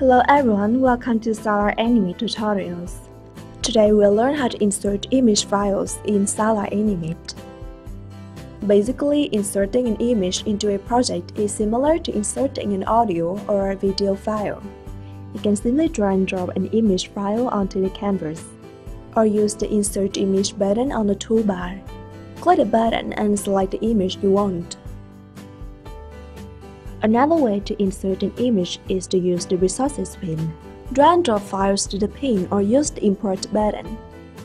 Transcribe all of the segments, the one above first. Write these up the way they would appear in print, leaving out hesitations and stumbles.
Hello everyone, welcome to Saola Animate tutorials. Today we'll learn how to insert image files in Saola Animate. Basically, inserting an image into a project is similar to inserting an audio or a video file. You can simply drag and drop an image file onto the canvas, or use the Insert Image button on the toolbar. Click the button and select the image you want. Another way to insert an image is to use the Resources pin. Drag and drop files to the pin or use the Import button.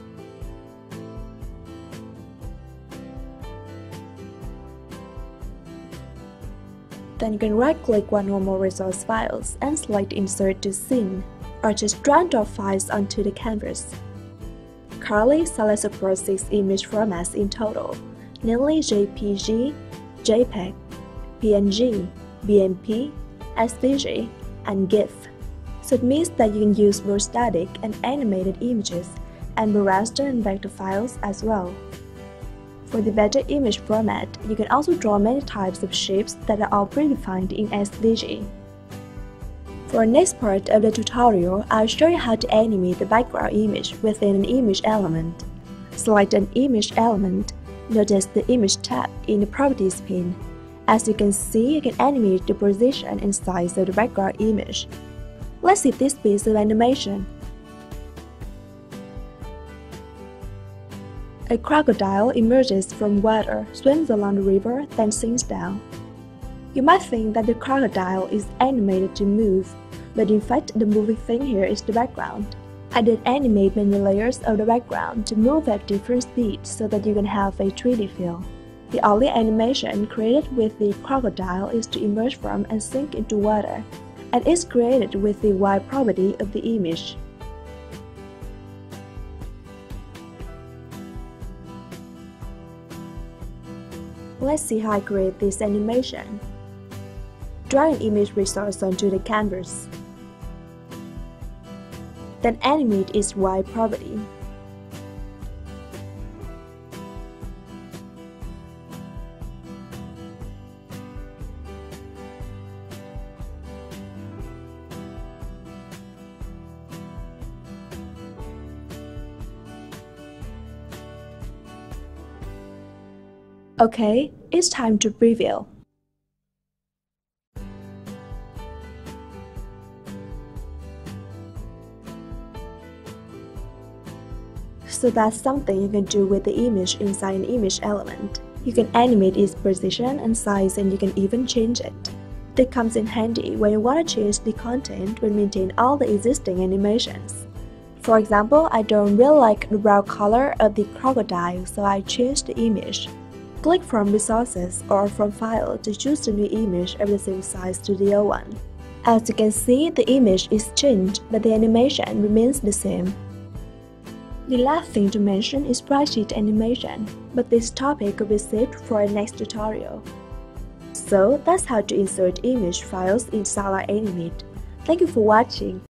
Then you can right-click one or more resource files and select Insert to Scene, or just drag and drop files onto the canvas. Currently, Saola supports 6 image formats in total, namely JPG, JPEG, PNG, BMP, SVG, and GIF. So it means that you can use both static and animated images, and both raster and vector files as well. For the vector image format, you can also draw many types of shapes that are all predefined in SVG. For the next part of the tutorial, I'll show you how to animate the background image within an image element. Select an image element, notice the Image tab in the Properties pane. As you can see, you can animate the position and size of the background image. Let's see this piece of animation. A crocodile emerges from water, swims along the river, then sinks down. You might think that the crocodile is animated to move, but in fact the moving thing here is the background. I did animate many layers of the background to move at different speeds so that you can have a 3D feel. The only animation created with the crocodile is to emerge from and sink into water, and is created with the white property of the image. Let's see how I create this animation. Drag an image resource onto the canvas. Then animate its white property. Okay, it's time to preview. So that's something you can do with the image inside an image element. You can animate its position and size, and you can even change it. That comes in handy when you want to change the content but maintain all the existing animations. For example, I don't really like the brown color of the crocodile, so I changed the image. Click from Resources or from File to choose the new image of the same size to the old one. As you can see, the image is changed, but the animation remains the same. The last thing to mention is spreadsheet animation, but this topic will be saved for our next tutorial. So that's how to insert image files in Saola Animate. Thank you for watching.